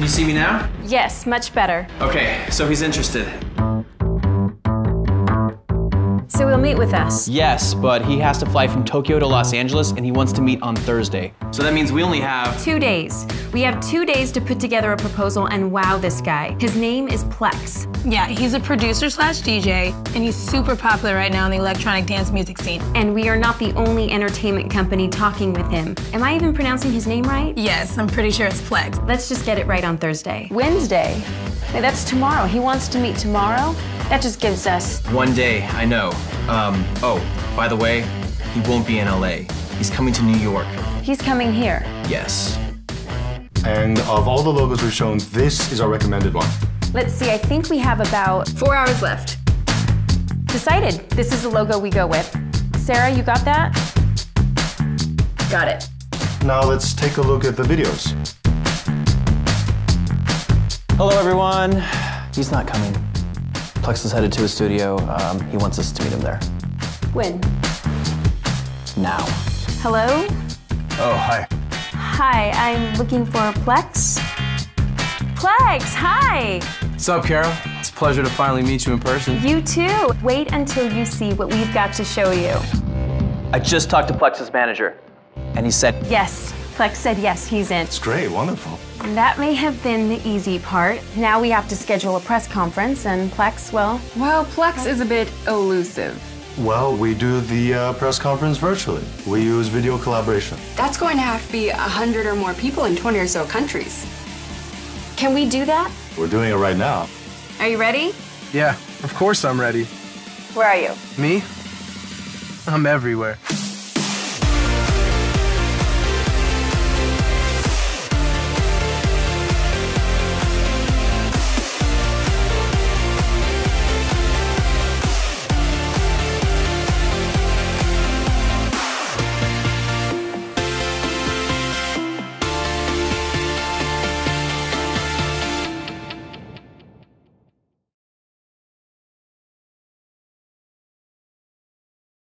you see me now? Yes, much better. Okay, so he's interested. So he'll meet with us. Yes, but he has to fly from Tokyo to Los Angeles, and he wants to meet on Thursday. So that means we only have 2 days. We have 2 days to put together a proposal and wow this guy. His name is Plex. Yeah, he's a producer slash DJ, and he's super popular right now in the electronic dance music scene. And we are not the only entertainment company talking with him. Am I even pronouncing his name right? Yes, I'm pretty sure it's Plex. Let's just get it right on Thursday. Wednesday? Hey, that's tomorrow. He wants to meet tomorrow? That just gives us 1 day, I know. Oh, by the way, he won't be in LA. He's coming to New York. He's coming here. Yes. And of all the logos we've shown, this is our recommended one. Let's see, I think we have about 4 hours left. Decided. This is the logo we go with. Sarah, you got that? Got it. Now let's take a look at the videos. Hello, everyone. He's not coming. Plex is headed to his studio. He wants us to meet him there. When? Now. Hello? Oh, hi. Hi, I'm looking for Plex. Plex, hi! What's up, Carol? It's a pleasure to finally meet you in person. You too. Wait until you see what we've got to show you. I just talked to Plex's manager, and he said, Yes, Plex said yes, he's in. It's great, wonderful. That may have been the easy part. Now we have to schedule a press conference, and Plex, well... Well, Plex is a bit elusive. Well, we do the press conference virtually. We use video collaboration. That's going to have to be 100 or more people in 20 or so countries. Can we do that? We're doing it right now. Are you ready? Yeah, of course I'm ready. Where are you? Me? I'm everywhere.